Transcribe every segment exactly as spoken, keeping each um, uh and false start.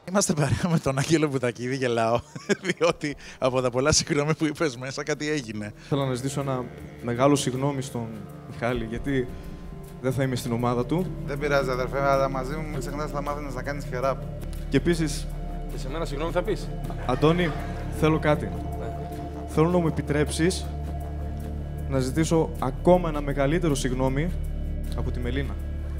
Είμαστε παρέα με τον Άγγελο Μπουτακίδη, γελάω, διότι από τα πολλά συγγνώμη που είπες μέσα κάτι έγινε. Θέλω να ζητήσω ένα μεγάλο συγγνώμη στον Μιχάλη, γιατί δεν θα είμαι στην ομάδα του. Δεν πειράζει, αδερφέ, αλλά μαζί μου μην ξεχνάς θα μάθεις να κάνεις χεράπ. Και επίσης, Και σε μένα συγγνώμη θα πεις. Αντώνη, θέλω κάτι. Ναι. Θέλω να μου επιτρέψεις να ζητήσω ακόμα ένα μεγαλύτερο συγγνώμη από τη Μελίνα.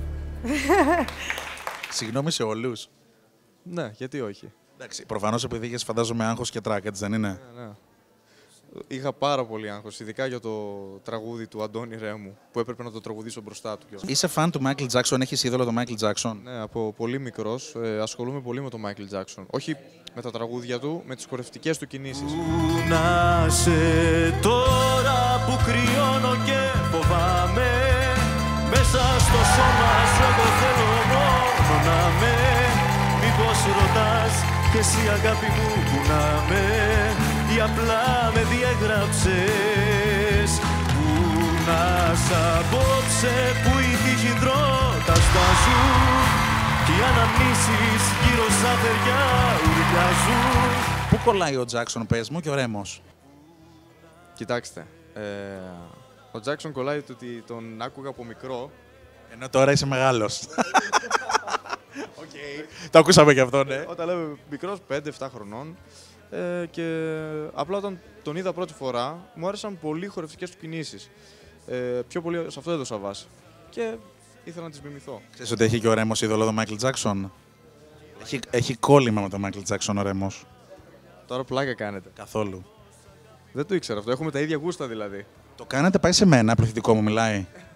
Συγγνώμη σε όλους. Ναι, γιατί όχι. Εντάξει, προφανώς επειδή είχες φαντάζομαι άγχος και τράκ, έτσι δεν είναι? Ναι, ναι. Είχα πάρα πολύ άγχος, ειδικά για το τραγούδι του Αντώνη Ρέμου, που έπρεπε να το τραγουδήσω μπροστά του. Είσαι φαν του Μάικλ Τζάκσον, έχεις είδωλο τον Μάικλ Τζάκσον? Ναι, από πολύ μικρός ε, ασχολούμαι πολύ με τον Μάικλ Τζάκσον. Όχι με τα τραγούδια του, με τις χορευτικές του κινήσεις. Πού να σε τώρα που κρυώνω και φοβάμαι, μέσα στο σώμα σου εγώ θέλω μόνο να με. Μήπως ρωτάς και εσύ αγάπη μου που να με, ή απλά με διέγραψες. Πού να σ' απόψε που οι τύχοι δρότα στάζουν, κι οι αναμνήσεις γύρω σαν θεριά ουρλιάζουν. Πού κολλάει ο Τζάκσον, πες μου, και ο Ρέμος? Κοιτάξτε, ε, ο Τζάκσον κολλάει το ότι τον άκουγα από μικρό. Ενώ τώρα είσαι μεγάλος. Okay. Το ακούσαμε και αυτό, ναι. Όταν λέμε μικρός, πέντε εφτά χρονών. Ε, και απλά όταν τον είδα πρώτη φορά, μου άρεσαν πολύ οι χορευτικές του κινήσεις. Ε, πιο πολύ σε αυτό έδωσα βάση. Και ήθελα να τις μιμηθώ. Ξέρεις ότι έχει και ο Ρέμος είδωλο τον Μάικλ Τζάκσον? Έχει, έχει κόλλημα με τον Μάικλ Τζάκσον ο Ρέμος. Τώρα πλάκα κάνετε. Καθόλου. Δεν το ήξερα αυτό. Έχουμε τα ίδια γούστα δηλαδή. Το κάνετε, πάει σε μένα, πληθυντικό μου μιλάει.